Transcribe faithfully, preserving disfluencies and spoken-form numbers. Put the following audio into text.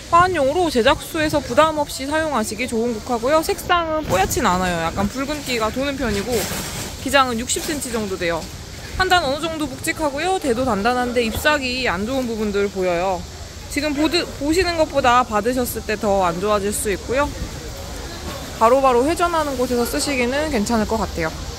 화환용으로 제작소에서 부담 없이 사용하시기 좋은 국화고요. 색상은 뽀얗진 않아요. 약간 붉은기가 도는 편이고 기장은 육십 센티미터 정도 돼요. 판단 어느 정도 묵직하고요. 대도 단단한데 잎사귀 안 좋은 부분들 보여요. 지금 보드, 보시는 것보다 받으셨을 때 더 안 좋아질 수 있고요. 바로바로 회전하는 곳에서 쓰시기는 괜찮을 것 같아요.